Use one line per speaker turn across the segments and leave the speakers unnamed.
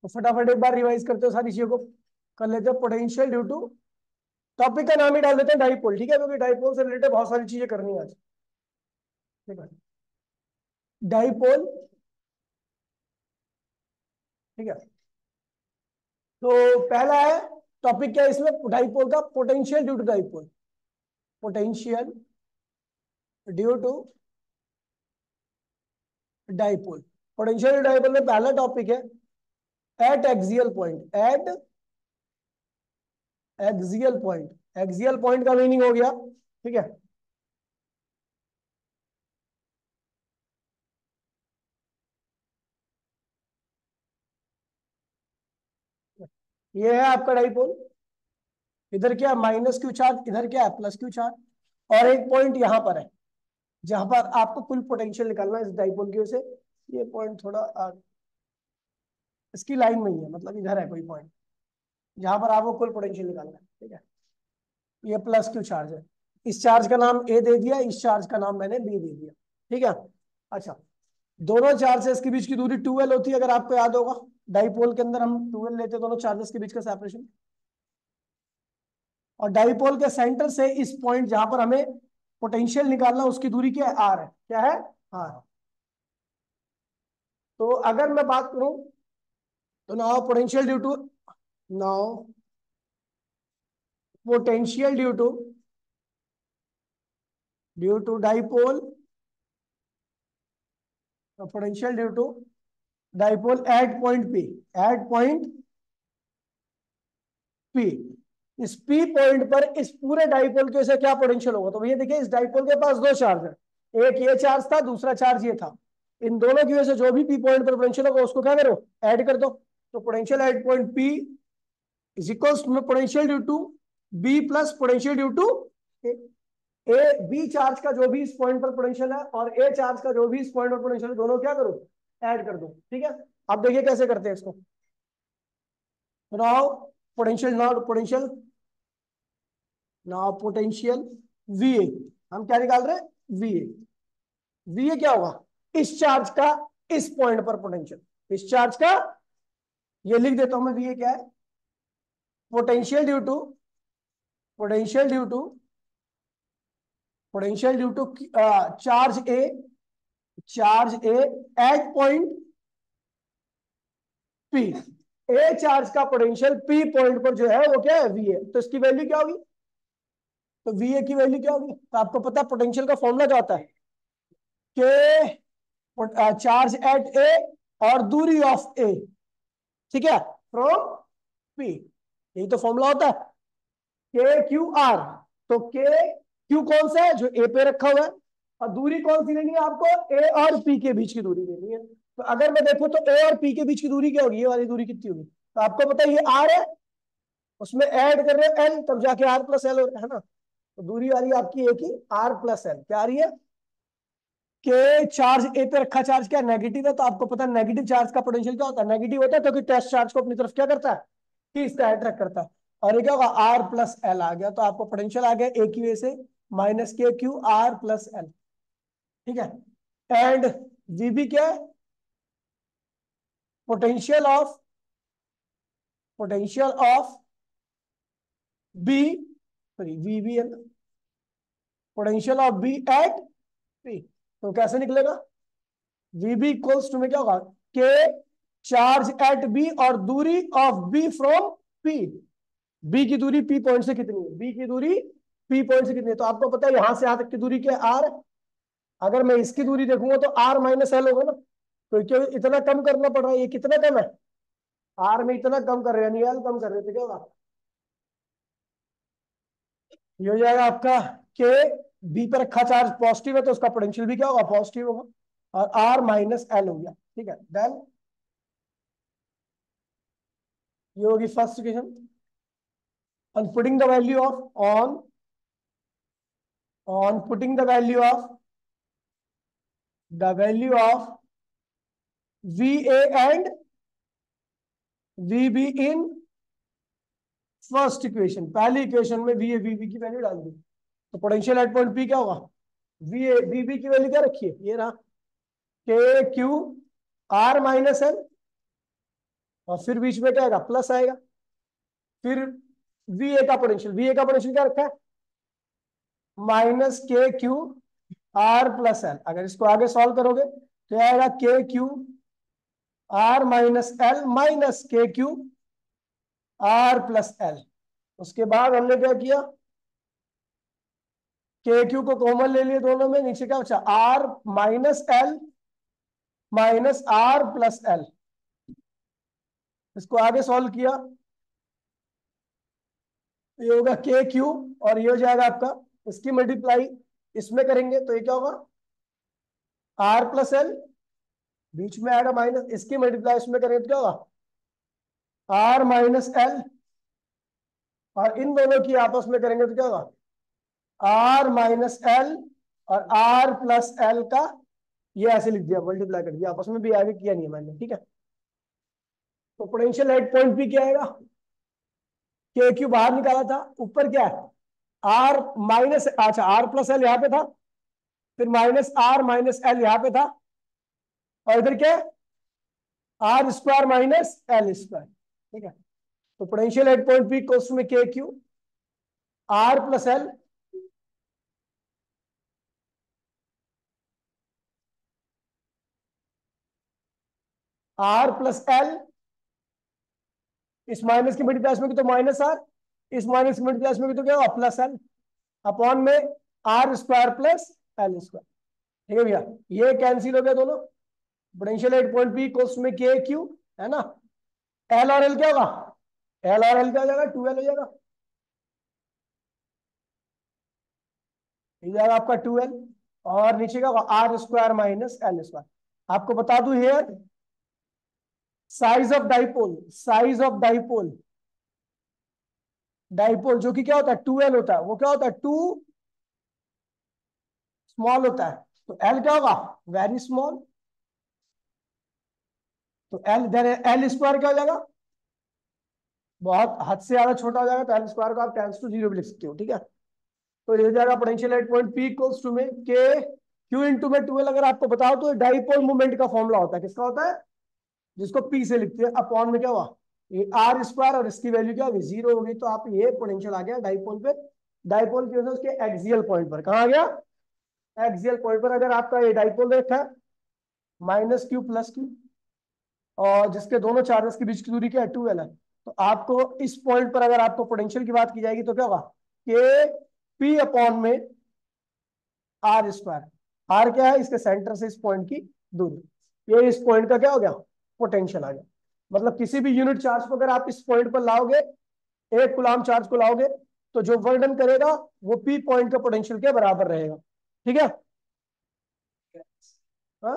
तो फटाफट एक बार रिवाइज करते हो सारी चीजों को, कर लेते हो। पोटेंशियल ड्यू टू, टॉपिक का नाम ही डाल देते हैं डाइपोल, ठीक है, क्योंकि डाइपोल से रिलेटेड बहुत सारी चीजें करनी है आज, ठीक है। डाइपोल, ठीक है। तो पहला है टॉपिक क्या है इसमें, डाइपोल का, potential due to dipole. Potential due to dipole. Potential dipole में पहला टॉपिक है at axial point. At axial point. Axial point का मीनिंग हो गया, ठीक है, ये है आपका डाइपोल। इधर क्या माइनस क्यू चार्ज, इधर क्या है प्लस क्यू चार्ज, और एक पॉइंट यहां पर है जहां पर आपको कुल पोटेंशियल निकालना है इस डाइपोल की वजह से। ये पॉइंट थोड़ा इसकी लाइन में ही है, मतलब इधर है कोई पॉइंट जहां पर आपको कुल पोटेंशियल निकालना है, ठीक है। ये प्लस क्यू चार्ज है, इस चार्ज का नाम ए दे दिया, इस चार्ज का नाम मैंने बी दे दिया, ठीक है। अच्छा, दोनों चार्जेस के बीच की दूरी 2l होती है, अगर आपको याद होगा। डाइपोल के अंदर हम 2l लेते हैं दोनों चार्जेस के बीच का सेपरेशन। और डाइपोल के सेंटर से इस पॉइंट जहां पर हमें पोटेंशियल निकालना, उसकी दूरी क्या है, आर है। क्या है, आर। तो अगर मैं बात करूं तो now potential due to, now potential due to dipole, potential due to dipole at point P. At point P, इस पी पॉइंट पर इस पूरे डाइपोल के से क्या पोटेंशियल होगा। तो भैया देखिए, इस डाइपोल के पास दो चार्ज है, एक ये चार्ज था, दूसरा चार्ज ये था। इन दोनों की वजह से जो भी पी पॉइंट पर पोटेंशियल होगा उसको क्या करो, ऐड कर दो। तो potential at point P is equals to potential due to B plus potential due to A. B charge का जो भी इस पॉइंट पर पोटेंशियल है और ए चार्ज का जो भी इस पॉइंट पर पोटेंशियल है, दोनों क्या करो, ऐड कर दो, ठीक है। अब देखिए कैसे करते हैं इसको। Now potential, not potential, now potential V A, हम क्या निकाल रहे हैं, वी ए। वी ए क्या होगा, इस चार्ज का इस पॉइंट पर पोटेंशियल, इस चार्ज का, ये लिख देता हूं मैं, वी ए क्या है, potential due to, potential due to, potential due to charge A, charge A at point P. A charge का पोटेंशियल पी पॉइंट पर जो है वो क्या है, वी ए। तो इसकी वैल्यू क्या होगी, तो वी ए की वैल्यू क्या होगी, तो आपको पता है पोटेंशियल का फॉर्मूला क्या होता है, के चार्ज एट ए और दूरी ऑफ ए, ठीक है, फ्रॉम पी। यही तो फॉर्मूला होता है, के क्यू आर। तो के क्यू कौन सा है, जो ए पे रखा हुआ है, और दूरी कौन सी लेनी है आपको, ए और पी के बीच की दूरी लेनी है। तो अगर मैं देखूं तो ए और पी के बीच की दूरी क्या होगी, ये वाली दूरी कितनी होगी, तो आपको पता है ये आर है, उसमें ऐड कर रहे हैं एल, तब जाके आर प्लस एल हो रहा है ना। तो दूरी वाली आपकी एक ही, आर प्लस एल क्या आ रही है, के चार्ज ए पे रखा चार्ज क्या नेगेटिव है, तो आपको पता है नेगेटिव चार्ज का पोटेंशियल क्या होता है, नेगेटिव होता है, क्योंकि टेस्ट चार्ज को अपनी तरफ क्या करता है, खींचता है, अट्रैक्ट करता है। और ये क्या होगा, आर प्लस एल आ गया, तो आपको पोटेंशियल आ गया ए की वजह से माइनस के क्यू आर प्लस एल, ठीक है। एंड वीबी क्या है, potential of, potential of B, sorry VB है, potential of B at P. तो कैसे निकलेगा, वीबी इक्वल्स टू में क्या होगा, के चार्ज एट बी और दूरी of B from P. B की दूरी पी पॉइंट से कितनी है, बी की दूरी पी पॉइंट से कितनी है, तो आपको पता है यहां से यहां तक की दूरी क्या है, आर। अगर मैं इसकी दूरी देखूंगा तो आर माइनस एल होगा ना, तो क्यों इतना कम करना पड़ रहा है, ये कितना कम है, आर में इतना कम कर रहे हैं, एल कम कर रहे थे, क्या होगा, ये हो जाएगा आपका के, बी पर रखा चार्ज पॉजिटिव है तो उसका पोटेंशियल भी क्या होगा, पॉजिटिव होगा, और आर माइनस एल हो गया, ठीक है। देन ये होगी first equation. on putting the value of on putting the value of VA and VB in first equation, पहली इक्वेशन में VA VB की वैल्यू डाल दी, तो पोटेंशियल एट पॉइंट P क्या होगा, VA VB की वैल्यू क्या रखी है, ये रहा, के क्यू आर माइनस एल, और फिर बीच में क्या आएगा, प्लस आएगा। फिर वी ए का पोटेंशियल क्या रखा है, -k⁻Q R+L। अगर इसको आगे सॉल्व करोगे तो आएगा k⁻R-L-K⁻R+L। उसके बाद हमने क्या किया, KQ को कॉमन ले लिए दोनों में, नीचे क्या बचा, R-L-, इसको आगे सॉल्व किया, ये होगा KQ, और ये हो जाएगा आपका, इसकी मल्टीप्लाई इसमें करेंगे तो ये क्या होगा, R+L, बीच में आएगा माइनस, इसकी मल्टीप्लाई इसमें करेंगे तो क्या होगा, R-L, और इन दोनों की आपस में करेंगे तो क्या होगा, R-L, और R+L का ये ऐसे लिख दिया, मल्टीप्लाई कर दिया, आपस में भी आगे किया नहीं है मैंने, ठीक है। तो पोटेंशियल एट पॉइंट पी क्या आएगा, KQ बाहर निकाला था, ऊपर क्या है, R+L यहां पे था, फिर -R-L यहां पे था, और इधर क्या, R² - L², ठीक है। तो पोटेंशियल एट पॉइंट पी कोस में KQ R+L R+L, इस माइनस की मल्टीप्लाई में भी तो -R, इस माइनस की मल्टीप्लाई में भी तो क्या होगा, +L, अपॉन में R² + L², ठीक है भैया। ये कैंसिल हो गया दोनों, पोटेंशियल एट पॉइंट पी कोस में KQ है ना, L और L क्या होगा, L और L क्या हो जाएगा, 2L हो जाएगा, ये जाएगा आपका 2L, और नीचे का होगा R² - L²। आपको बता दूं हियर, साइज ऑफ डाइपोल जो कि क्या होता है, 2L होता है, वो क्या होता है, 2 स्मॉल होता है, तो L क्या होगा, वेरी स्मॉल, तो L² क्या हो जाएगा, बहुत हद से ज्यादा छोटा हो जाएगा, तो L² को आप टेंस टू 0 भी लिख सकते हो, ठीक है। तो ये हो जाएगा potential at point P equals to में के क्यू इंटू में 12। अगर आपको बताओ तो डाइपोल मूवमेंट का फॉर्मूला होता है, किसका होता है, जिसको पी से लिखते हैं, अपॉन में क्या हुआ, ये R², और इसकी वैल्यू क्या होगी, 0 होगी, तो आप ये पोटेंशियल आ गया डाइपोल पे, डाइपोल की वजह से उसके एक्सियल पॉइंट पर, कहाँ आ गया, एक्सियल पॉइंट पर। अगर आपका ये डाइपोल देखा है -Q+Q, और जिसके दोनों चार्जेस के बीच की दूरी क्या है, 2L है, तो आपको इस पॉइंट पर अगर आपको पोटेंशियल की बात की जाएगी तो क्या होगा, के पी अपॉन में R²। R क्या है, इसके सेंटर से इस पॉइंट की दूरी, ये इस पॉइंट का क्या हो गया, पोटेंशियल आ गया। मतलब किसी भी यूनिट चार्ज को अगर आप इस पॉइंट पर लाओगे, एक कूलाम चार्ज को लाओगे, तो जो वर्णन करेगा वो पी पॉइंट का पोटेंशियल के बराबर रहेगा, ठीक है। हाँ,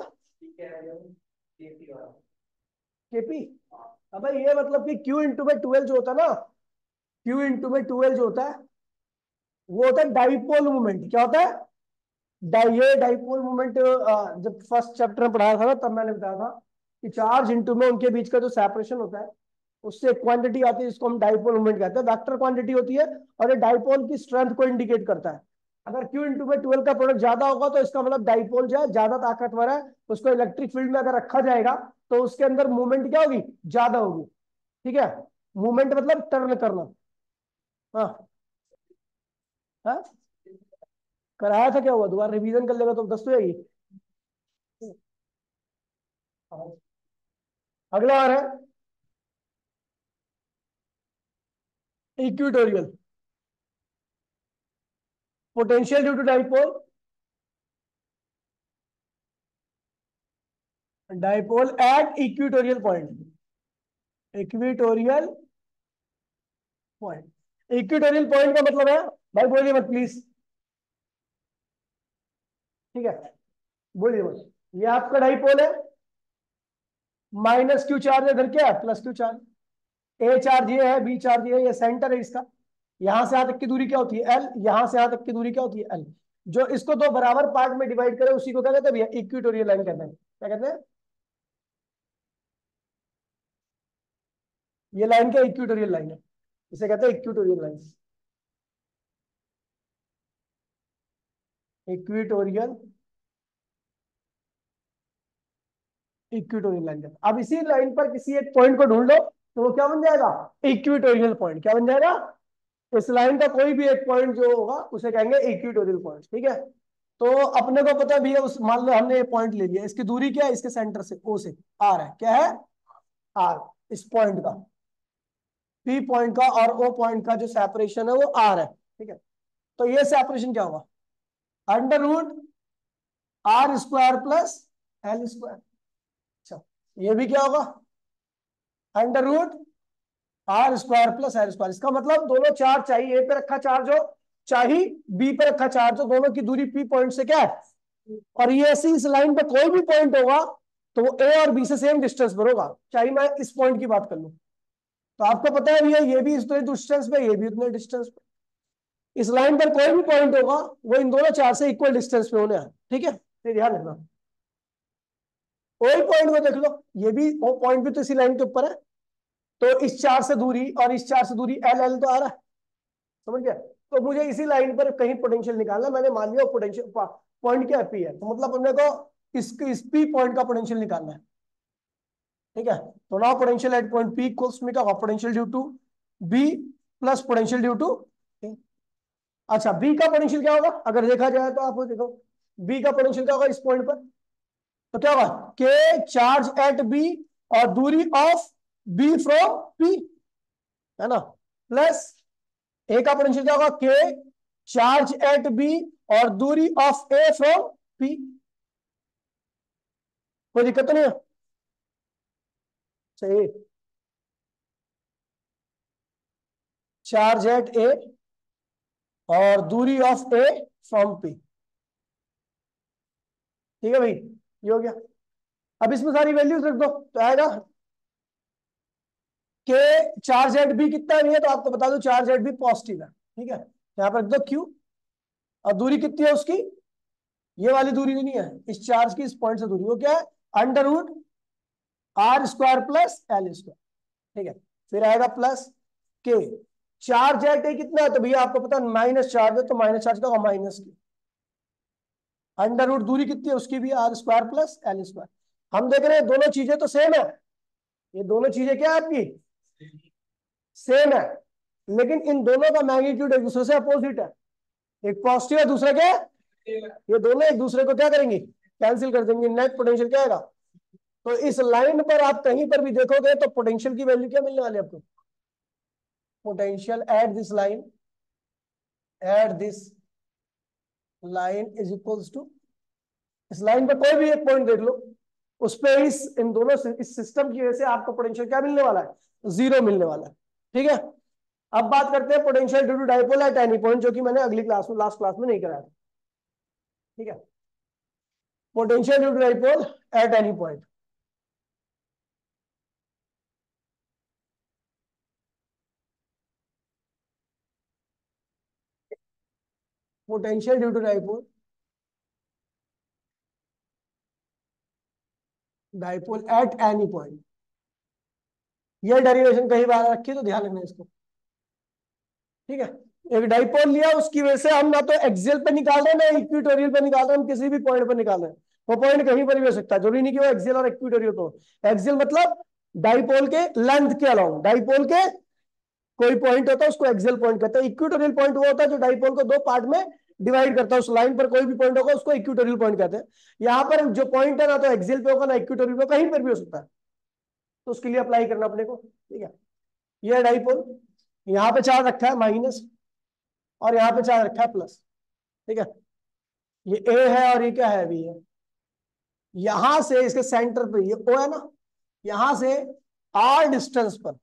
केपी, अब ये मतलब कि क्यू इंटू में 12 जो होता है ना, क्यू इंटू में 12 जो होता है वो होता है डाइपोल मूवमेंट। क्या होता है, ये डाइपोल मूवमेंट, जब फर्स्ट चैप्टर में पढ़ाया था ना, तब मैंने बताया था कि चार्ज इंटू में उनके बीच का जो सेपरेशन होता है, उससे एक क्वांटिटी आती है जिसको हम डाइपोल मूवमेंट कहते हैं, वेक्टर क्वांटिटी होती है, और ये डाइपोल की स्ट्रेंथ को इंडिकेट करता है। अगर क्यू इंटू में 12 का प्रोडक्ट ज्यादा होगा तो इसका मतलब डाइपोल जो है ज्यादा ताकतवर है, उसको इलेक्ट्रिक फील्ड में अगर रखा जाएगा तो उसके अंदर मूवमेंट क्या होगी, ज्यादा होगी, ठीक है। मूवमेंट मतलब टर्न करना। हाँ, हाँ, कराया था, क्या हुआ, दोबारा रिवीजन कर लेगा तो 10 तो जाएगी। अगला आ रहा है equatorial potential due to dipole, dipole at equatorial point, equatorial point. Equatorial point का मतलब है, भाई बोलिए मत प्लीज, ठीक है, बोलिए मत। ये आपका डाइपोल है, -Q चार्ज, इधर क्या है, +Q चार्ज, ए चार्ज ये है, बी चार्ज ये है, ये सेंटर है इसका, यहां से यहां तक की दूरी क्या होती है, L, यहां से यहां तक की दूरी क्या होती है, L। जो इसको दो बराबर पार्ट में डिवाइड करे उसी को क्या कहते हैं भैया, इक्विटोरियल लाइन कहते हैं। क्या कहते हैं, ये लाइन क्या, इक्विटोरियल लाइन है, इसे कहते हैं equatorial line, equatorial equatorial line कहते हैं। अब इसी लाइन पर किसी एक पॉइंट को ढूंढ लो तो वो क्या बन जाएगा, इक्विटोरियल पॉइंट। क्या बन जाएगा, इस लाइन का कोई भी एक पॉइंट जो होगा उसे कहेंगे इक्विटोरियल पॉइंट। ठीक है, तो अपने को पता भी है, उस मान लो हमने ये पॉइंट ले लिया, इसकी दूरी क्या है, इसके सेंटर से ओ से आर है। क्या है, आर। इस पॉइंट का, पी पॉइंट का और ओ पॉइंट का जो सेपरेशन है वो आर है। ठीक है, तो ये सेपरेशन क्या होगा, under root R square plus L square. अच्छा, ये भी क्या होगा, under root R square plus L square. इसका मतलब दोनों चार्ज चाहिए, ए पे रखा चार्ज हो चाहे बी पे रखा चार्ज हो, दोनों की दूरी पी पॉइंट से क्या है, और ये ऐसी इस लाइन पे कोई भी पॉइंट होगा तो वो ए और बी से सेम डिस्टेंस पर होगा। चाहे मैं इस पॉइंट की बात कर लूं, तो आपको पता है भैया ये भी इतने डिस्टेंस पे, ये भी उतने डिस्टेंस पे। इस लाइन पर कोई भी पॉइंट होगा वो इन दोनों चार्ज से इक्वल डिस्टेंस पे होने हैं। ठीक है, तो ध्यान रखना, कोई पॉइंट को देख लो, ये भी वो पॉइंट भी तो इसी लाइन के ऊपर है, तो इस चार से दूरी और इस चार से दूरी एल एल तो आ रहा है, समझ गया। तो मुझे इसी लाइन पर कहीं पोटेंशियल निकालना, मैंने मान लिया पोटेंशियल पॉइंट क्या है, पी है, तो मतलब अपने को इस पी पॉइंट का पोटेंशियल निकालना है। ठीक है, तो now potential at point P equals to क्या होगा, potential due to B plus potential due to. अच्छा, बी का पोटेंशियल क्या होगा, अगर देखा जाए तो आप देखो बी का पोटेंशियल क्या होगा इस पॉइंट पर, तो क्या होगा, के चार्ज एट बी और दूरी ऑफ बी फ्रॉम पी, है ना, प्लस ए का पोटेंशियल क्या होगा, के चार्ज एट बी और दूरी ऑफ ए फ्रॉम पी। कोई दिक्कत तो नहीं है, सही। चार्ज एट ए और दूरी ऑफ ए फ्रॉम पी। ठीक है भाई, ये हो गया। अब इसमें सारी वैल्यूज रख दो तो आएगा के चार्ज एट बी कितना नहीं है, तो आपको बता दो चार्ज एट बी पॉजिटिव है। ठीक है, यहां पर रख दो क्यू, और दूरी कितनी है उसकी, ये वाली दूरी नहीं है, इस चार्ज की इस पॉइंट से दूरी, वो क्या है, under root R square plus L square. ठीक है, फिर आएगा प्लस के चार्ज एट ए कितना है, तो भैया आपको पता है माइनस चार्ज है, तो माइनस चार्ज का होगा माइनस की, अंडर रूट दूरी कितनी है उसकी भी R square plus L square. हम देख रहे हैं दोनों चीजें तो सेम है, ये दोनों चीजें क्या है आपकी, सेम है, लेकिन इन दोनों का मैग्नीट्यूड एक दूसरे से अपोजिट है, एक पॉजिटिव है दूसरा क्या है, ये दोनों एक दूसरे को क्या करेंगे, कैंसिल कर देंगे, नेट पोटेंशियल क्या आएगा। तो इस लाइन पर आप कहीं पर भी देखोगे तो पोटेंशियल की वैल्यू क्या मिलने वाली है आपको, potential at this line, at this line is equals to, इस लाइन पर कोई भी एक पॉइंट देख लो, उस पे इस इन दोनों इस सिस्टम की वजह से आपको पोटेंशियल क्या मिलने वाला है, जीरो मिलने वाला है। ठीक है, अब बात करते हैं potential due to dipole at any point, जो कि मैंने अगली क्लास में, लास्ट क्लास में नहीं कराया था। ठीक है, potential due to dipole at any point. Potential due to dipole, dipole at any point, ये डेरिवेशन कई बार रखी तो ध्यान रखना इसको। ठीक है, एक डाइपोल लिया, उसकी वजह से हम ना तो एक्सियल पे निकाल रहे हैं ना इक्विटोरियल पे निकाल रहे हैं, हम किसी भी पॉइंट पर निकाल रहे हैं, वो पॉइंट कहीं पर भी हो सकता है, जरूरी नहीं कि वो एक्सियल और इक्विटोरियल तो। एक्सियल मतलब डाइपोल के लेंथ के अलाउंग, डाइपोल के कोई पॉइंट होता है उसको एक्सियल पॉइंट कहते हैं। इक्विटोरियल पॉइंट वो होता है जो डाइपोल को दो पार्ट में डिवाइड करता है, उस लाइन पर कोई भी पॉइंट होगा उसको इक्विटोरियल पॉइंट कहते हैं। यहाँ पर जो पॉइंट है ना तो एक्सियल पे होगा ना इक्विटोरियल पे, कहीं पर भी हो सकता है, तो उसके लिए अप्लाई करना अपने को। ठीक है, ये डाइपोल, यहाँ पे चार्ज रखा है माइनस और यहाँ पे चार्ज रखा है प्लस। ठीक है, ये ए है और ये क्या है, बी है। यहां से इसके सेंटर पे ये ओ है ना, यहां से आर डिस्टेंस पर,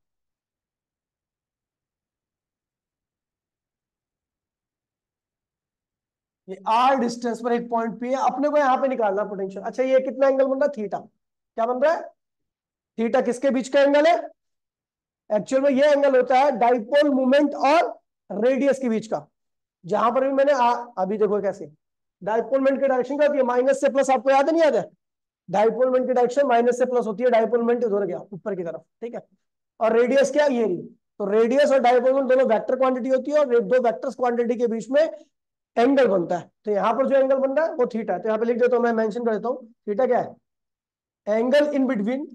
ये आर डिस्टेंस पर एक पॉइंट पी है, अपने को यहां पे निकालना पोटेंशियल। अच्छा, ये कितना एंगल बन रहा है, थीटा। क्या बन रहा है, थीटा किसके बीच का एंगल है, एक्चुअल में ये एंगल होता है डाइपोल मोमेंट और रेडियस के बीच का। जहां पर भी मैंने अभी देखो कैसे डाइपोल मोमेंट की डायरेक्शन क्या होती है, माइनस से प्लस, आपको याद है नहीं याद है, डाइपोल मोमेंट की डायरेक्शन माइनस से प्लस होती है, डाइपोल मोमेंट उधर गया ऊपर की तरफ। ठीक है, और रेडियस क्या, ये रही। तो रेडियस और डाइपोल मोमेंट दोनों वेक्टर क्वांटिटी होती है, और दो वेक्टर्स क्वांटिटी के बीच में एंगल बनता है। तो यहाँ पर जो एंगल बन रहा है वो थीटा है, तो यहाँ पे लिख देता हूँ, मैं मेंशन कर देता हूँ थीटा क्या है, angle in between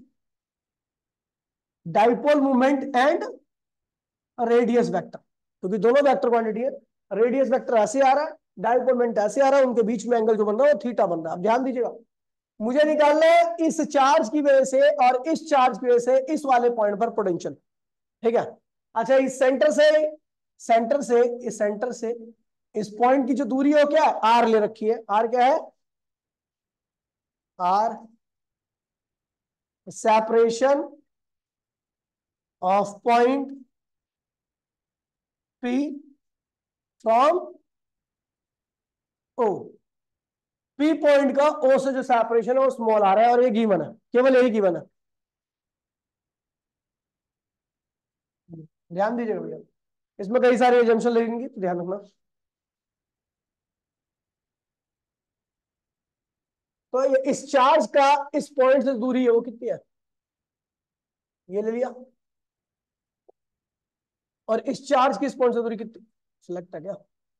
dipole movement and radius vector, क्योंकि दोनों वेक्टर क्वांटिटी है। रेडियस वेक्टर ऐसे आ रहा है, डाइपोल मूवमेंट ऐसे आ रहा है, उनके बीच में एंगल जो बन रहा है वो थीटा बन रहा है। अब ध्यान दीजिएगा, मुझे निकालना है इस चार्ज की वजह से और इस चार्ज की वजह से इस वाले पॉइंट पर पोटेंशियल। ठीक है। अच्छा, इस सेंटर से इस पॉइंट की जो दूरी है वो क्या है, आर ले रखी है। आर क्या है, R separation of point P from O. P point का ओ से जो सेपरेशन है वो स्मॉल आ रहा है और ये गिवन है, केवल यही गिवन है। ध्यान दीजिएगा भैया, इसमें कई सारे एजम्पशन लगेंगे तो ध्यान रखना। तो इस चार्ज का इस पॉइंट से दूरी है वो कितनी है, ये ले लिया। और इस चार्ज की इस पॉइंट से दूरी कितनी, सिलेक्ट है क्या,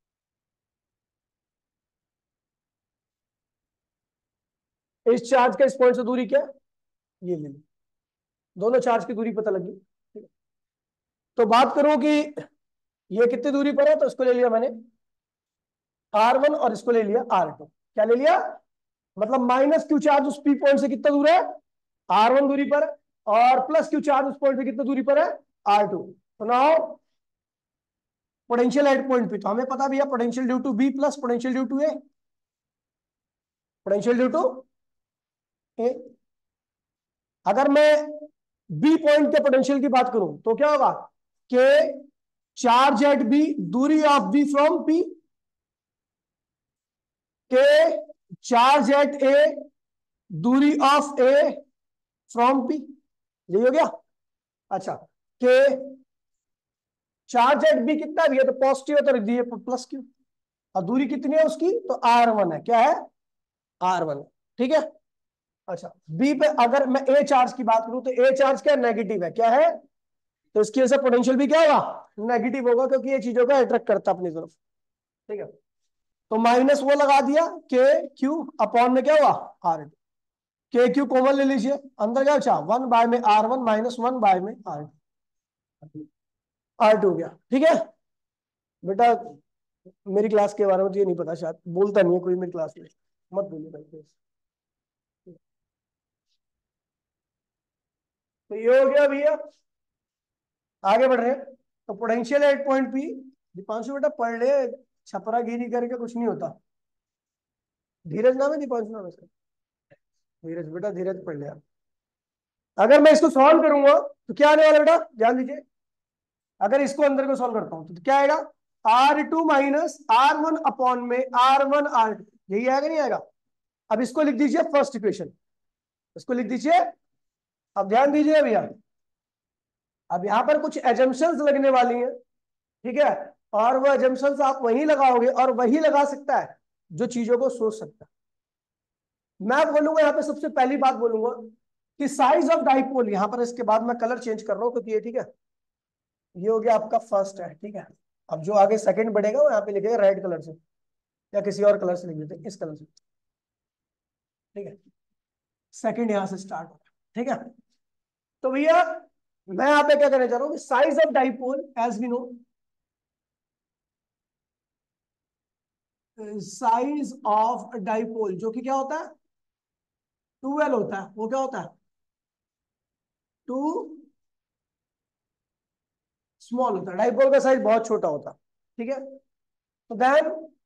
इस चार्ज का इस पॉइंट से दूरी क्या है, ये ले ली। दोनों चार्ज की दूरी पता लगी। तो बात करूं कि ये कितनी दूरी पर है, तो इसको ले लिया मैंने R1 और इसको ले लिया R2। क्या ले लिया, मतलब माइनस क्यू चार्ज उस पी पॉइंट से कितना दूर है, R1 दूरी पर, और प्लस क्यू चार्ज उस पॉइंट से कितना दूरी पर है, R2। तो now potential at point P, तो हमें पता भी है potential due to B plus potential due to A, potential due to A. अगर मैं बी पॉइंट के पोटेंशियल की बात करूं तो क्या होगा, के चार्ज एट बी, दूरी of B from P, K charge at A, दूरी ऑफ ए फ्रॉम पी, यही हो गया। अच्छा, के चार्ज एट बी कितना भी है तो पॉजिटिव है तो लिख दिए प्लस क्यू, और दूरी कितनी है उसकी, तो R1 है। क्या है, R1। ठीक है। अच्छा, बी पे अगर मैं ए चार्ज की बात करूं तो ए चार्ज क्या, नेगेटिव है। क्या है, तो इसकी वजह से पोटेंशियल भी क्या होगा, नेगेटिव होगा, क्योंकि ये चीजों को अट्रैक्ट करता अपनी तरफ। ठीक है। तो माइनस वो लगा दिया, के क्यू अपॉन में क्या हुआ, R2। के क्यू कॉमन ले लीजिए, अंदर क्या बचा, 1 में R1 माइनस 1 में R2, R2 हो गया। ठीक है बेटा, मेरी क्लास के बारे में तो ये नहीं पता, शायद बोलता नहीं है कोई मेरी क्लास में, मत बोलिए भाई please। तो ये हो गया भैया, आगे बढ़ रहे हैं। तो potential at point P, Deepanshu बेटा पढ़ ले, छपरागिरी करके कुछ नहीं होता। धीरज नाम है, दीपांशु नाम है इसका, धीरज बेटा, धीरज पढ़ ले आप। अगर मैं इसको सॉल्व करूंगा तो क्या आने वाला बेटा, ध्यान दीजिए। अगर इसको अंदर को सॉल्व करता हूं तो क्या आएगा, R2 माइनस R1 अपॉन में R1 R2, यही आएगा नहीं आएगा। अब इसको लिख दीजिए फर्स्ट इक्वेशन, इसको लिख दीजिए। अब ध्यान दीजिए भैया, अब यहां पर कुछ एजम्पशंस लगने वाली हैं। ठीक है, और वो एजम्पशंस आप वही लगाओगे, और वही लगा सकता है जो चीजों को सोच सकता है। मैं बोलूंगा यहाँ पे सबसे पहली बात बोलूंगा कि साइज ऑफ डाइपोल, यहां पर इसके बाद मैं कलर चेंज कर रहा हूं क्योंकि ये, ठीक है, ये हो गया आपका फर्स्ट है। ठीक है, अब जो आगे सेकंड बढ़ेगा वो यहाँ पे लिखेगा रेड कलर से, या किसी और कलर से लिख देते हैं, इस कलर से। ठीक है, सेकंड यहां से स्टार्ट होगा। ठीक है, तो भैया मैं यहाँ पे क्या करने जा रहा हूँ, size of dipole as we know, size of dipole जो कि क्या होता है, 2L होता है। वो क्या होता है, टू स्मॉल होता है, डाइपोल का साइज बहुत छोटा होता है। ठीक है, तो देन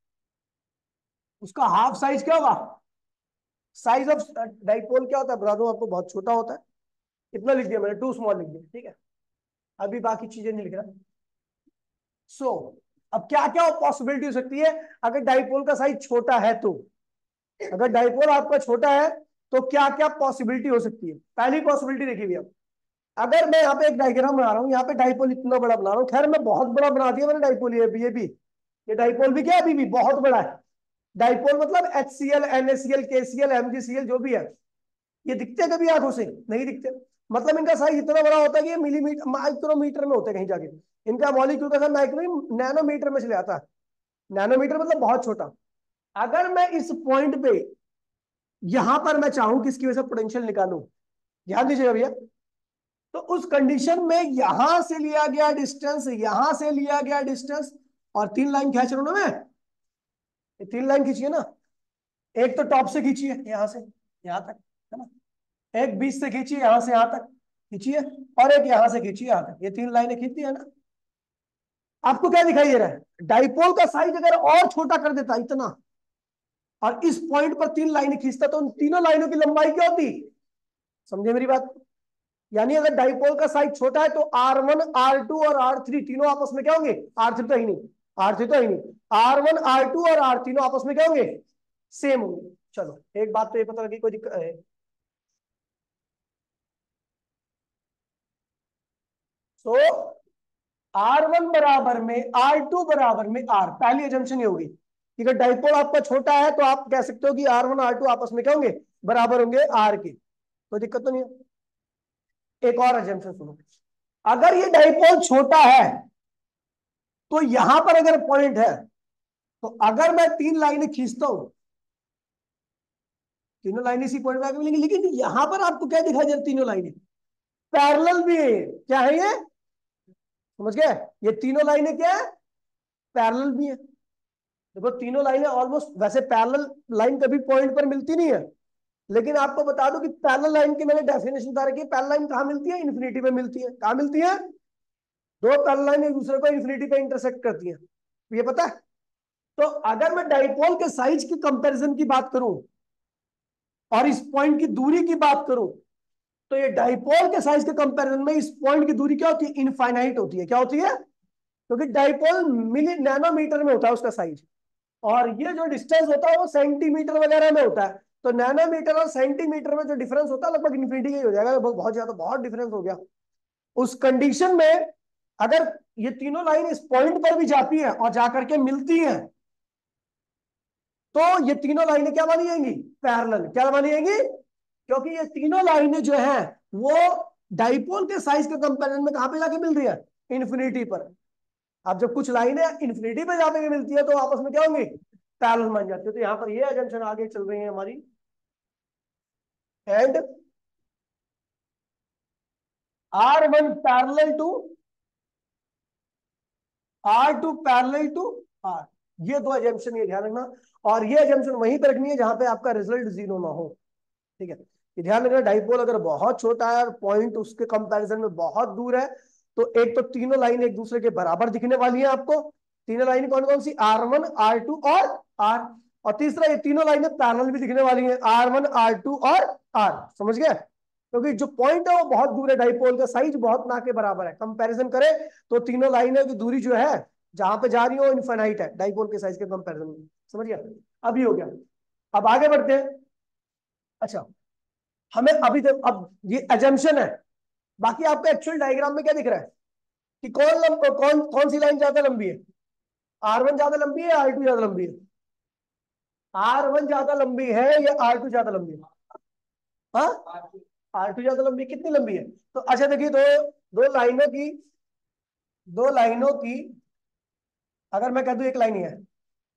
उसका हाफ साइज क्या होगा, साइज ऑफ डाइपोल क्या होता है बता दूं आपको, बहुत छोटा होता है। इतना लिख दिया मैंने, टू स्मॉल लिख दिया। ठीक है, अभी बाकी चीजें नहीं लिख रहा। सो अब क्या क्या पॉसिबिलिटी हो सकती है अगर डाइपोल का साइज छोटा है तो, अगर डाइपोल आपका छोटा है तो क्या क्या पॉसिबिलिटी हो सकती है। पहली पॉसिबिलिटी देखिए भैया, अगर मैं यहाँ पे एक डायग्राम बना रहा हूँ, यहाँ पे डाइपोल इतना बड़ा बना रहा हूँ, खैर मैं बहुत बड़ा बना दिया मैंने डाइपोल, ये भी, ये डाइपोल भी क्या अभी भी बहुत बड़ा है। डाइपोल मतलब HCl NaCl KCl MgCl जो भी है, ये दिखते कभी आंखों से नहीं दिखते, मतलब इनका साइज इतना बड़ा होता है कि ये मिलीमीटर माइक्रोमीटर में होता है कहीं जाके, इनका मॉलिक्यूल का साइज माइक्रो नैनोमीटर में चले आता है। नैनोमीटर मतलब बहुत छोटा। अगर मैं इस पॉइंट पे यहां पर मैं चाहूं कि इसकी वजह से पोटेंशियल निकालूं, ध्यान दीजिएगा भैया। तो उस कंडीशन में यहां से लिया गया डिस्टेंस, यहां से लिया गया डिस्टेंस, और 3 लाइन खींच रहा हूं ना मैं, ये 3 लाइन खींचिए ना। एक तो टॉप से खींचिए यहां से यहां तक, है ना। एक बीच से खींचिए यहां से यहां तक खींचिए, और एक यहां से खींचिए यहां तक। ये 3 लाइनें खींचती है ना। आपको क्या दिखाई दे रहा है? डाइपोल का साइज अगर और छोटा कर देता इतना, और इस पॉइंट पर 3 लाइनें खींचता, तो उन तीनों लाइनों की लंबाई क्या होती? समझे मेरी बात? यानी अगर डाइपोल का साइज छोटा है तो R1 R2 और R3 तीनों आपस में क्या होंगे? R3 तो ही नहीं, R3 तो ही नहीं, R1 R2 और R तीनों आपस में क्या होंगे? सेम होंगे। चलो एक बात तो ये पता लगी, कोई दिक्कत है? तो R1 बराबर में R2 बराबर में R, पहली एजम्पशन ये होगी कि अगर डाइपोल आपका छोटा है तो आप कह सकते हो कि R1 R2 आपस में क्या होंगे? बराबर होंगे R के। कोई दिक्कत तो नहीं है? एक और एजम्पशन सुनो, अगर ये डाइपोल छोटा है तो यहां पर अगर पॉइंट है, तो अगर मैं 3 लाइनें खींचता हूं, तीनों लाइनें इसी पॉइंट पे आके मिलेंगी, लेकिन यहां पर आपको क्या दिखाई दे रहा है? तीनों लाइनें पैरेलल भी है। क्या है ये? समझ गए? ये तीनों लाइनें क्या है? पैरेलल भी है। देखो तीनों लाइनें ऑलमोस्ट, वैसे पैरेलल लाइन कभी पॉइंट पर मिलती नहीं है, लेकिन आपको बता दो कि पैरेलल लाइन की मैंने डेफिनेशन बता रखी है। पैरेलल लाइन कहां मिलती है? इन्फिनिटी पे मिलती है। कहां मिलती है? दो पैरेलल लाइन एक दूसरे को इन्फिनिटी पे इंटरसेक्ट करती है, ये पता है। तो अगर मैं डाइपोल के साइज की कंपैरिजन की बात करूं और इस पॉइंट की दूरी की बात करूं, तो ये डाइपोल के साइज के कंपैरिजन में इस पॉइंट की दूरी क्या होती है? इनफाइनाइट होती है। क्या होती है? क्योंकि डाइपोल मिली नैनोमीटर में होता है उसका साइज, और ये जो डिस्टेंस होता है वो सेंटीमीटर वगैरह में होता है। तो नैनोमीटर और सेंटीमीटर में जो डिफरेंस होता है लगभग इन्फिनिटी का ही हो जाएगा, बहुत ज्यादा, बहुत डिफरेंस हो गया। उस कंडीशन में अगर ये तीनों लाइन इस पॉइंट पर भी जाती है और जाकर के मिलती है, तो ये तीनों लाइनें क्या मानी जाएंगी? पैरेलल। क्या मानी जाएंगी? क्योंकि ये तीनों लाइनें जो है वो डाइपोल के साइज के कंपैरिजन में कहां पे जाके मिल रही है? इन्फिनिटी पर। अब जब कुछ लाइनें इन्फिनिटी पे जाके मिलती है तो आपस में क्या होंगी? पैरेलल मान जाती है। तो यहां पर ये एजम्पशन आगे चल रही है हमारी, and R1 parallel to R2 parallel to R, ये दो एजम्पशन ये ध्यान रखना। और ये एजम्पशन वहीं पर रखनी है जहां पे आपका रिजल्ट जीरो ना हो। ठीक है, ये ध्यान रखना। डाइपोल अगर बहुत छोटा है और पॉइंट उसके कंपैरिजन में बहुत दूर है, तो एक तो तीनों लाइन एक दूसरे के बराबर दिखने वाली है आपको। तीनों लाइन कौन कौन सी? R1 R2 और R। और तीसरा, ये तीनों लाइनें पैरेलल भी दिखने वाली हैं, R1 R2 और R। समझ गए? क्योंकि जो पॉइंट है वो बहुत दूर है, डाइपोल का साइज बहुत ना के बराबर है। कंपैरिजन करें तो तीनों लाइनों की दूरी जो है जहां पे जा रही हो इनफाइनाइट है डाइपोल के साइज के कंपैरिजन में। समझ गया? अभी हो गया। अब आगे बढ़ते हैं। अच्छा, हमें अभी तक, अब ये एजम्पशन है, बाकी आपको एक्चुअल डायग्राम में क्या दिख रहा है कि कौन कौन सी लाइन ज्यादा लंबी है? R1 ज्यादा लंबी है, R2 ज्यादा लंबी है? R1 ज्यादा लंबी है या R2 ज्यादा लंबी है? हाँ, R2 ज्यादा लंबी। कितनी लंबी है? तो अच्छा देखिए, दो लाइनों की, दो लाइनों की अगर मैं कह दूं एक लाइन ही है,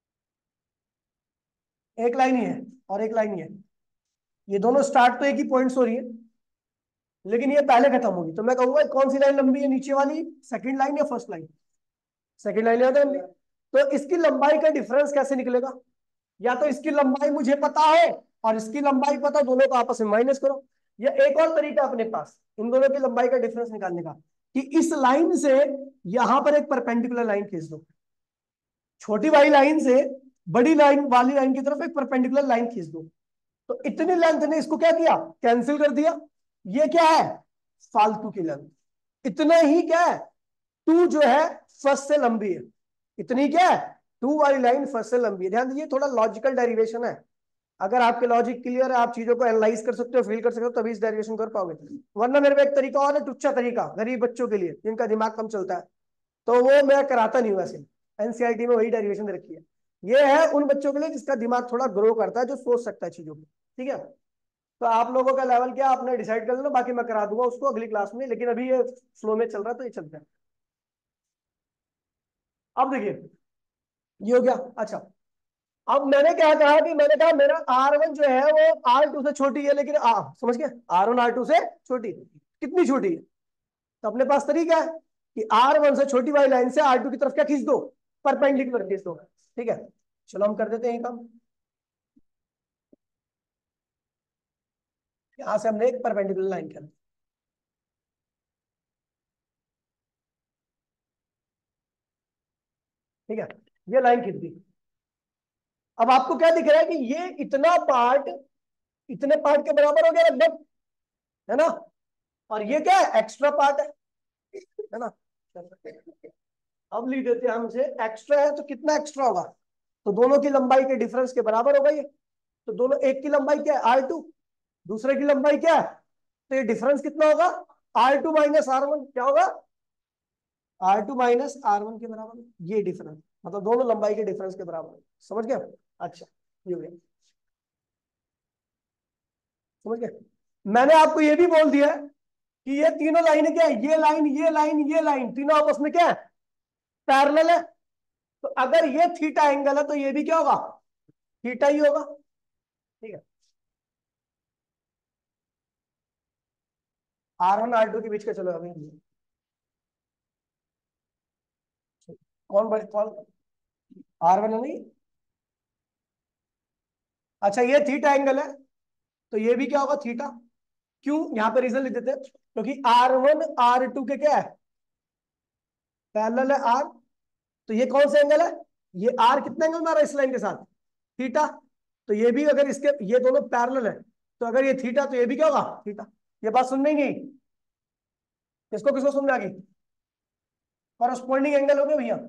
एक लाइन ही है और एक लाइन ही है, ये दोनों स्टार्ट तो एक ही पॉइंट से हो रही है, लेकिन ये पहले खत्म होगी, तो मैं कहूंगा कौन सी लाइन लंबी है नीचे वाली? सेकंड लाइन या फर्स्ट लाइन? सेकंड लाइन ज्यादा लंबी। तो इसकी लंबाई का डिफरेंस कैसे निकलेगा? या तो इसकी लंबाई मुझे पता है और इसकी लंबाई पता, दोनों को आपस में माइनस करो। या एक और तरीका अपने पास इन दोनों की लंबाई का डिफरेंस निकालने का, कि इस लाइन से यहां पर एक परपेंडिकुलर लाइन खींच दो, छोटी वाली लाइन से बड़ी लाइन वाली लाइन की तरफ एक परपेंडिकुलर लाइन खींच दो। तो इतनी लेंथ ने इसको क्या किया? कैंसिल कर दिया। ये क्या है? फालतू की लेंथ। इतना ही क्या है? टू जो है फर्स्ट से लंबी है। इतनी क्या है? टू वाली लाइन फर्स्ट से लंबी है। ध्यान दीजिए, थोड़ा लॉजिकल डेरिवेशन है। अगर आपके लॉजिक क्लियर है, आप चीजों को एनालाइज कर सकते हो, फील कर सकते हो, तभी इस डेरिवेशन कर पाओगे। वरना मेरे पे एक तरीका और है, टुच्चा तरीका, गरीब बच्चों के लिए जिनका दिमाग कम चलता है, तो वो मैं कराता नहीं हूं ऐसे। एनसीईआरटी में वही डेरिवेशन दे रखी है। ये है उन बच्चों के लिए जिसका दिमाग थोड़ा ग्रो करता है, जो सोच सकता है चीजों को। ठीक है, तो आप लोगों का लेवल क्या आपने डिसाइड कर लेना, बाकी मैं करा दूंगा उसको अगली क्लास में, लेकिन अभी ये फ्लो में चल रहा है तो ये चलता है। अब देखिए, ये हो गया। अच्छा, अब मैंने क्या कहा कि मैंने कहा मेरा R1 जो है वो R2 से छोटी है, लेकिन समझ गया, R1 R2 से छोटी है। कितनी छोटी है? तो अपने पास तरीका है कि R1 से छोटी वाली लाइन से R2 की तरफ क्या खींच दो, परपेंडिकुलर खींच दो। ठीक है, चलो हम कर देते हैं काम। यहां से हमने एक परपेंडिकुलर लाइन कर दी। ठीक है, ये लाइन खींच दी। अब आपको क्या दिख रहा है कि ये इतना पार्ट इतने पार्ट के बराबर हो गया लगभग, है ना? और ये क्या है, एक्स्ट्रा पार्ट है ना? अब लिख देते हैं हमसे, एक्स्ट्रा है तो कितना एक्स्ट्रा होगा, तो दोनों की लंबाई के डिफरेंस के बराबर होगा ये। तो दोनों, एक की लंबाई क्या है R2, दूसरे की लंबाई क्या है, तो ये डिफरेंस कितना होगा, R2 माइनस R1 क्या होगा, R2 माइनस R1 के बराबर। ये डिफरेंस मतलब दोनों लंबाई के डिफरेंस के बराबर, समझ गए? अच्छा, ये हो गया, समझ गए? मैंने आपको ये भी बोल दिया कि ये तीनों लाइनें क्या है, ये लाइन ये लाइन ये लाइन तीनों आपस में क्या है, पैरेलल है। तो अगर ये थीटा एंगल है तो ये भी क्या होगा, थीटा ही होगा। ठीक है, R1 R2 के बीच का, चलो अभी कौन बड़े कौन, R1 है नहीं। अच्छा, ये थीटा एंगल है तो ये भी क्या होगा, थीटा। क्यों, यहां पे रीजन लिख देते हैं, क्योंकि R1 R2 के क्या है, पैरेलल है R। तो ये कौन सा एंगल है, ये R कितना एंगल मारा इस लाइन के साथ, थीटा। तो ये भी अगर इसके, ये दोनों पैरेलल है, तो अगर ये थीटा तो ये भी क्या होगा, थीटा। ये बात सुन नहीं गई, किसको किसको समझ आ गई? कॉरस्पॉन्डिंग एंगल हो गए भैया।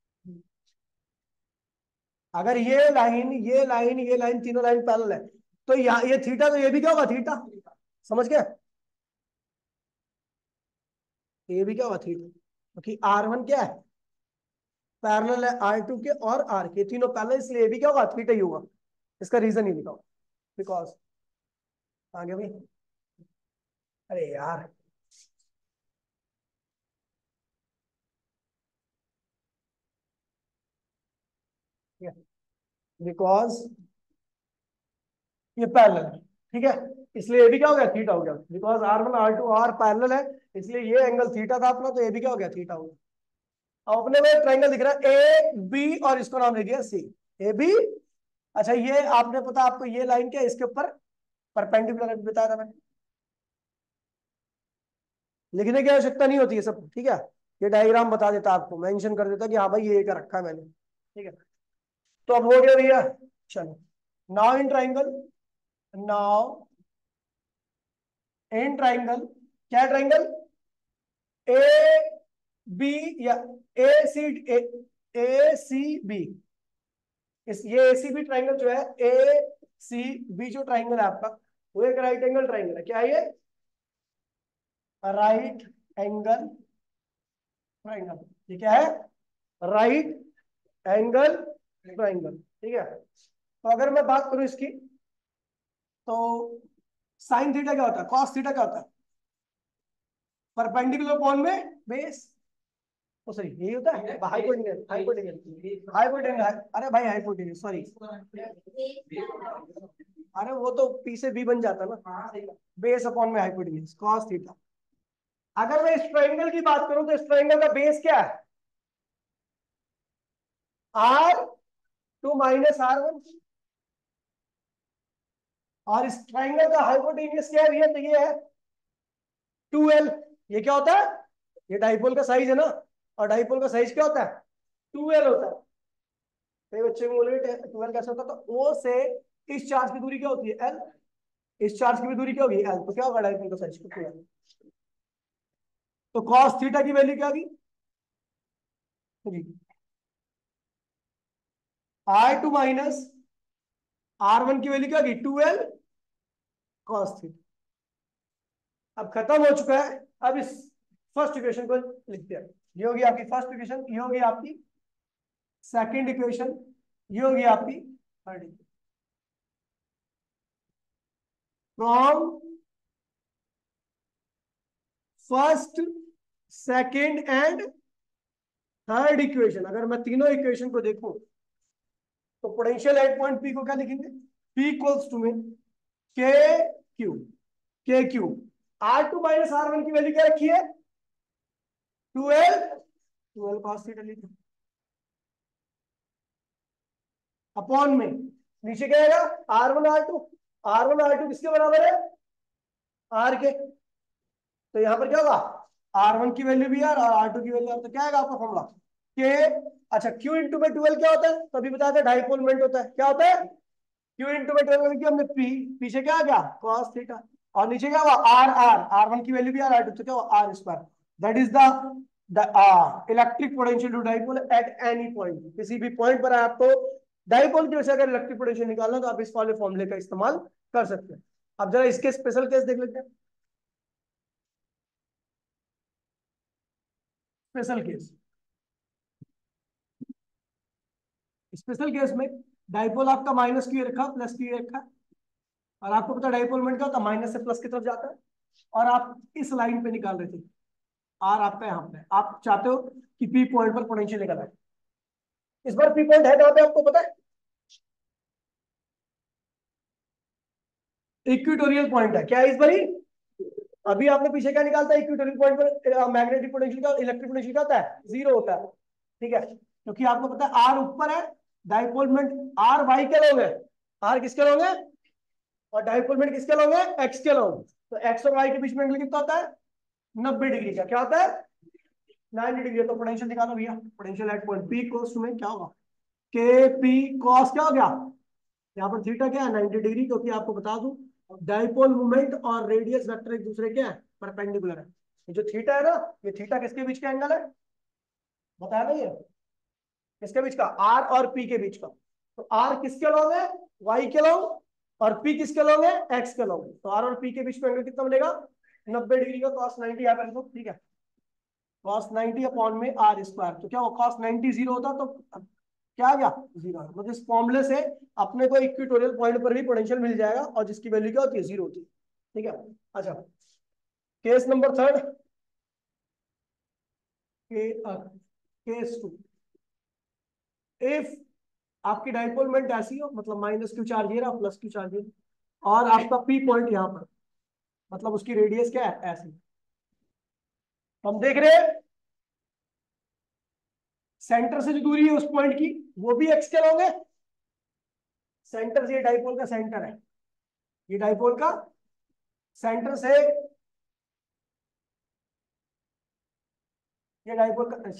अगर ये लाइन तीनों लाइन पैरेलल है, तो यहाँ ये थीटा, तो ये भी क्या होगा, थीटा। समझ गया? ये भी क्या होगा, थीटा, क्योंकि R1 क्या है, पैरेलल है R2 के और R के, तीनों पैरेलल, इसलिए ये भी क्या होगा, थीटा ही होगा। इसका रीजन ही लिखा होगा, बिकॉज। आगे भाई, अरे यार, बिकॉज ये पैरेलल है। ठीक है, इसलिए ये भी क्या हो गया, थीटा हो गया, because R1 R2 R parallel है, इसलिए ये एंगल थीटा था अपना, तो ये भी क्या हो गया, थीटा हो गया। अब अपने में ट्रायंगल दिख रहा है ए बी, और इसको नाम दे दिया सी, ए बी। अच्छा, ये आपने पता, आपको ये लाइन क्या है, इसके ऊपर परपेंडिकुलर बताया था मैंने, लिखने की आवश्यकता नहीं होती है सब। ठीक है, ये डायग्राम बता देता आपको, मेंशन कर देता कि हाँ भाई ये कर रखा है मैंने। ठीक है, तो अब हो गया भैया। चलो, now in triangle, now in triangle, क्या ट्राइंगल, ए बी, या A C, A C B, इस ये ए सी बी ट्राइंगल जो है, ए सी बी जो ट्राइंगल है आपका, वो एक राइट एंगल ट्राइंगल है। क्या है ये, राइट एंगल ट्राइंगल। ये क्या है, राइट एंगल ट्राइंगल। ठीक है, तो अगर मैं बात करूं इसकी, तो साइन थीटा क्या होता है, कॉस थीटा क्या होता है, परपेंडिकुलर कोण में बेस, तो सॉरी यही होता है, हाइपोटेन्यूज, हाइपोटेन्यूज, हाइपोटेन्यूज, अरे भाई हाइपोटेन्यूज, सॉरी। अरे वो तो पी से बी बन जाता ना, बेस अपॉन में हाइपोटेन्यूज कॉस थीटा। अगर मैं इस ट्रायंगल की बात करूं तो इस ट्रायंगल का बेस क्या है, R2 माइनस R1, और इस ट्रायंगल का हाइपोटेन्यूज क्या है भैया, तो ये है 2L। ये क्या होता है, ये डाइपोल का साइज है ना, और डाइपोल का साइज क्या होता है, 2L होता है। कई बच्चे को बोले 2L कैसे होता है, तो O से इस चार्ज की दूरी क्या होती है, L, इस चार्ज की भी दूरी क्या होगी, L, तो क्या होगा डाइपोल का साइज, 2L। तो cos थीटा की वैल्यू क्या होगी, R2 माइनस R1 की वैल्यू क्या होगी, 2L cos थीटा। अब खत्म हो चुका है, अब इस फर्स्ट इक्वेशन को लिखते हैं। ये होगी आपकी फर्स्ट इक्वेशन, ये होगी आपकी सेकंड इक्वेशन, ये होगी आपकी third equation. From first, second and third equation, अगर मैं तीनों इक्वेशन को देखूं, तो पोटेंशियल एट पॉइंट पी को क्या लिखेंगे, पी इक्वल्स टू में K Q, K Q R two minus R one की वैल्यू क्या रखी है 12 cos थीटा लिखे अपॉन में नीचे क्या आएगा R1 R2 किसके बराबर है आर के। तो यहां पर क्या होगा R1 की वैल्यू भी आर और R2 की वैल्यू आर, तो क्या आएगा आपका फॉर्मूला के। अच्छा Q इंटू में 12 क्या होता है, तभी बताया था डाइपोल मोमेंट होता है, क्या होता है Q इंटू में 12 हमने पी, पीछे क्या आ गया cos थीटा, और नीचे क्या हुआ आर आर, R1 की वैल्यू भी आर R2, तो क्या हुआ R square. That is the electric potential to dipole at any point, किसी भी पॉइंट पर आपको डाइपोल की वजह से अगर इलेक्ट्रिक पोटेंशियल निकालना तो आप इस वाले फॉर्मूले का इस्तेमाल कर सकते हैं। अब जरा इसके स्पेशल केस देख लेते हैं। स्पेशल केस, स्पेशल केस में डाइपोल आपका माइनस क्यू रखा प्लस क्यू रखा, और आपको पता डाइपोल मोमेंट क्या होता है माइनस से प्लस की तरफ जाता है, और आप इस लाइन पे निकाल रहे थे आर आपका यहाँ पे, आप चाहते हो कि पी पॉइंट पर पोटेंशियल निकल आए। इस बार पी पॉइंट है कहां पे आपको पता है, इक्वेटोरियल पॉइंट है, क्या है इस बार ही अभी आपने पीछे क्या निकालता है इक्वेटोरियल पॉइंट पर मैग्नेटिक पोटेंशियल का इलेक्ट्रिक पोटेंशियल क्या होता है जीरो होता है, ठीक है, क्योंकि आपको पता है आर ऊपर है, डाइपोल मोमेंट आर वाई के लॉन्ग है, आर किसके लॉन्ग है और डाइपोल मोमेंट किसके लॉन्ग है एक्स के लॉन्ग, तो एक्स और वाई के बीच में एंगल कितना होता है 90 डिग्री का, क्या होता है 90 डिग्री। तो पोटेंशियल निकालो भैया, पोटेंशियल एट पॉइंट पी कोस में क्या होगा के पी कॉस क्या हो गया, यहाँ पर थीटा क्या है 90 डिग्री, क्योंकि आपको बता दूं डाइपोल मोमेंट और रेडियस वेक्टर एक दूसरे के हैं परपेंडिकुलर है। ये जो थीटा है ना, ये थीटा किसके बीच का एंगल है बताया नहीं है, किसके बीच का आर और पी के बीच का, तो आर किसके लॉन्ग है वाई के लॉन्ग, और पी किसके लॉन्ग है एक्स के लॉन्ग, तो आर और पी के बीच में एंगल कितना मिलेगा 90 डिग्री का, cos 90 यहाँ पर ठीक है, cos 90 अपॉन में आर स्क्वायर, तो क्या हो cos 90 जीरो होता तो क्या आ गया जीरो, मतलब इस फॉर्मूले से अपने को इक्वेटोरियल पॉइंट पर भी पोटेंशियल मिल जाएगा और जिसकी वैल्यू क्या होती है जीरो होती है, ठीक है। अच्छा case number third, case two, if आपकी डाइपोल मोमेंट ऐसी हो, मतलब माइनस क्यू चार्ज ये रहा प्लस क्यू चार्ज ये, और आपका पी पॉइंट यहाँ पर, मतलब उसकी रेडियस क्या है ऐसी, तो हम देख रहे हैं सेंटर से जो दूरी है उस पॉइंट की वो भी एक्स के लॉन्ग है, सेंटर से ये डाइपोल का सेंटर है, ये डाइपोल का सेंटर से ये डाइपोल का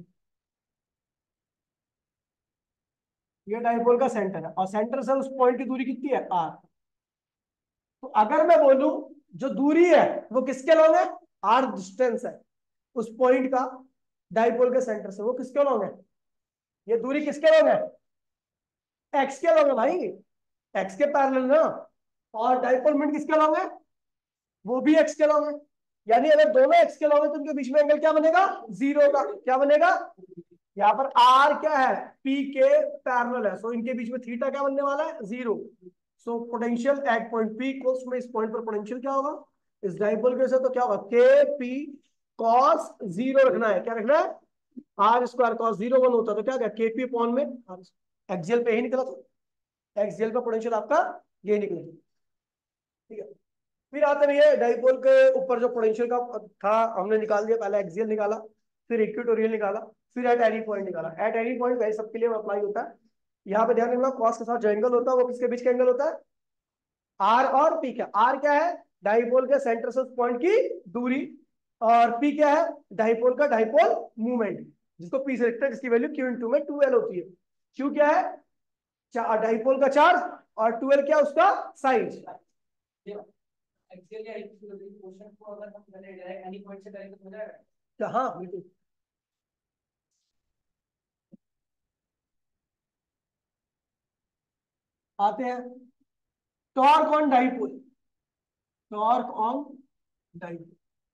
ये डाइपोल का सेंटर है, और सेंटर से उस पॉइंट की दूरी कितनी है आर। तो अगर मैं बोलूं जो दूरी है वो किसके लॉन्ग है आर डिस्टेंस है उस पॉइंट का डाइपोल के सेंटर से, वो किसके लॉन्ग है ये दूरी किसके लॉन्ग है एक्स के लॉन्ग है भाई, एक्स के पैरेलल ना, और डाइपोल मोमेंट किसके लॉन्ग है वो भी एक्स के लॉन्ग है, यानी अगर दोनों एक्स के लॉन्ग है तो उनके बीच में एंगल क्या बनेगा जीरो का, क्या बनेगा यहाँ पर आर क्या है पी के पैरेलल है, सो इनके बीच में थीटा क्या बनने वाला है zero. So potential at point P कोस में इस पॉइंट पर पोटेंशियल क्या होगा इस डाइपोल की वजह से, तो क्या होगा के पी कॉस जीरो रखना है, क्या रखना है R square cos zero one होता है, तो क्या गया के पी अपॉन में एक्सियल पे ही निकला, तो एक्सियल का पोटेंशियल आपका ये निकला, ठीक है। फिर आते भैया डाइपोल के ऊपर जो पोटेंशियल का था हमने निकाल दिया, पहले एक्सियल निकाला फिर इक्वेटोरियल निकाला फिर एट एनी पॉइंट निकाला, एट एनी पॉइंट वैसे सबके लिए अप्लाई होता है। यहाँ पे ध्यान रखना कॉस के साथ जो एंगल होता है वो किसके बीच का एंगल होता है आर और पी का, आर क्या है डाइपोल के सेंटर से उस पॉइंट की दूरी, और पी क्या है डाइपोल का डाइपोल मूवमेंट जिसको पी से लिखते हैं, जिसकी वैल्यू क्यू इंटू में 2l होती है। क्यू क्या है डाइपोल का चार्ज और 2l क्या उसका साइज।
एक्चुअली क्वेश्चन को अगर हम डायरेक्ट एनी पॉइंट से करें तो हो
हाँ
जाएगा,
बिल्कुल आते हैं torque on dipole, torque on dipole,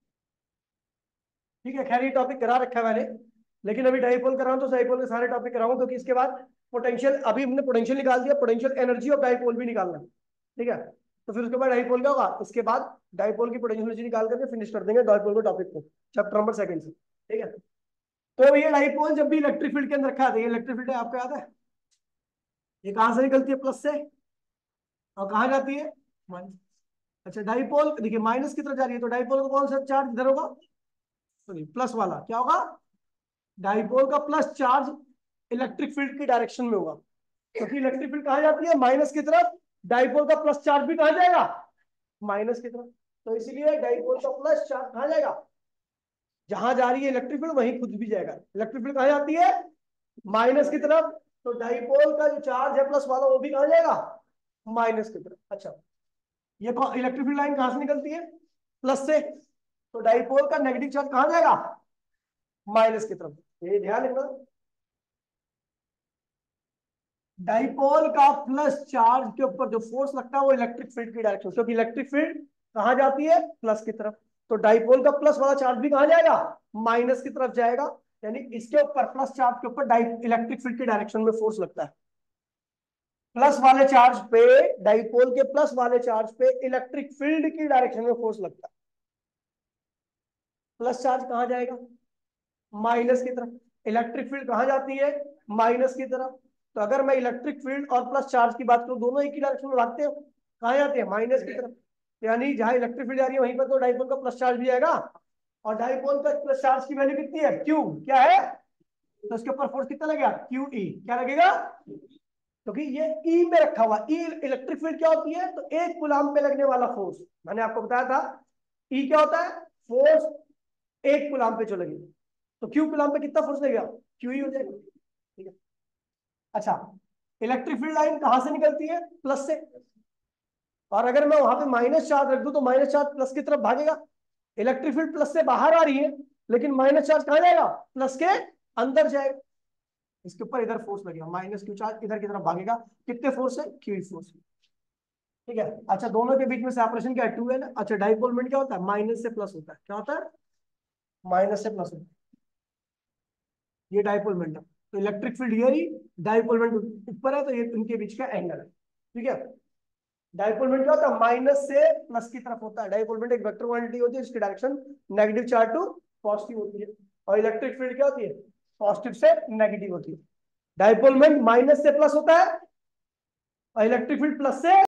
ठीक है। खैर ये टॉपिक करा रखा है मैंने, लेकिन अभी डाइपोल कर रहा हूं तो डाइपोल के सारे टॉपिक कराऊंगा, क्योंकि इसके बाद पोटेंशियल, अभी हमने पोटेंशियल निकाल दिया, पोटेंशियल एनर्जी ऑफ डाइपोल भी निकालना है, ठीक है। तो फिर उसके बाद डाइपोल क्या होगा, इसके बाद डाइपोल की पोटेंशियल एनर्जी निकाल करके फिनिश कर देंगे डाइपोल के टॉपिक को चैप्टर नंबर 2 से, ठीक है। तो ये डाइपोल जब भी इलेक्ट्रिक फील्ड के अंदर रखा था, ये इलेक्ट्रिक फील्ड आपको याद है ये कहां से निकलती है? प्लस से। और कहां जाती है? माइनस। अच्छा डाइपोल देखिए माइनस की तरफ जा रही है, तो डाइपोल का कौन सा चार्ज इधर होगा? सॉरी प्लस वाला क्या होगा? डाइपोल का प्लस चार्ज इलेक्ट्रिक फील्ड की डायरेक्शन में होगा, क्योंकि इलेक्ट्रिक फील्ड कहां जाती है? माइनस की तरफ। डाइपोल का प्लस चार्ज भी कहां जाएगा? माइनस की तरफ। तो इसीलिए डाइपोल का प्लस चार्ज कहां जाएगा? जहां जा रही है इलेक्ट्रिक फील्ड वहीं खुद भी जाएगा। इलेक्ट्रिक फील्ड कहां जाती है? माइनस की तरफ। तो डाइपोल का जो चार्ज है प्लस वाला वो भी कहां जाएगा? माइनस की तरफ। अच्छा ये इलेक्ट्रिक फील्ड लाइन कहां से निकलती है? प्लस से। तो डाइपोल का नेगेटिव चार्ज कहां जाएगा? माइनस की तरफ। ये ध्यान रखना, डाइपोल का प्लस चार्ज के ऊपर जो फोर्स लगता है वो इलेक्ट्रिक फील्ड की डायरेक्शन, क्योंकि इलेक्ट्रिक फील्ड कहां जाती है? प्लस की तरफ। तो डाइपोल का प्लस वाला चार्ज भी कहां जाएगा? माइनस की तरफ जाएगा। यानी इसके ऊपर प्लस चार्ज के ऊपर इलेक्ट्रिक फील्ड की डायरेक्शन में फोर्स लगता है। प्लस वाले चार्ज पे, डाइपोल के प्लस वाले चार्ज पे इलेक्ट्रिक फील्ड की डायरेक्शन में फोर्स लगता है। प्लस चार्ज कहां जाएगा? माइनस की तरफ। इलेक्ट्रिक फील्ड कहां जाती है? माइनस की तरफ। तो अगर मैं इलेक्ट्रिक फील्ड और प्लस चार्ज की बात करूं, दोनों एक ही डायरेक्शन में भागते हो, कहां जाते हैं? माइनस की तरफ। यानी जहां इलेक्ट्रिक फील्ड जा रही है वहीं पर तो डाइपोल का प्लस चार्ज भी आएगा। और डाइपोल का प्लस चार्ज की वैल्यू कितनी है? क्यू क्या है? तो इसके ऊपर फोर्स कितना लगेगा? Q E. क्या लगेगा? क्योंकि ये ई में रखा हुआ। ई इलेक्ट्रिक फील्ड क्या होती है? तो एक कूलाम पे लगने वाला फोर्स। मैंने आपको बताया था ई क्या होता है? फोर्स एक कूलाम पे जो लगे। तो क्यू कूलाम पे कितना फोर्स लगेगा? क्यू ही हो जाएगा। ठीक है। अच्छा इलेक्ट्रिक फील्ड लाइन कहां से निकलती है? प्लस से। और अगर मैं वहां पे माइनस चार्ज रख दूं तो माइनस चार्ज प्लस की तरफ भागेगा। इलेक्ट्रिक फील्ड प्लस से बाहर आ रही है, लेकिन माइनस चार्ज कहां जाएगा? प्लस के अंदर जाएगा। इसके ऊपर इधर फोर्स लगेगा, माइनस क्यू चार्ज इधर की तरफ भागेगा। कितने फोर्स है? Q force. ठीक है। अच्छा दोनों के बीच में सेपरेशन क्या है? 2n। अच्छा डाइपोल मोमेंट क्या होता है? माइनस से प्लस होता है। क्या होता है? माइनस से प्लस होता है। ये डाइपोल मोमेंट है। तो इलेक्ट्रिक फील्ड ये रही, डाइपोल मोमेंट ऊपर है, तो ये इनके बीच का एंगल है। ठीक है। डाइपोल मोमेंट क्या होता है? माइनस से प्लस की तरफ होता है। डाइपोल मोमेंट एक वेक्टर क्वांटिटी होती है जिसकी direction negative charge to positive होती है। और इलेक्ट्रिक फील्ड क्या होती है? पॉजिटिव से नेगेटिव होती है। डाइपोल मोमेंट माइनस से प्लस होता है और इलेक्ट्रिक फील्ड प्लस से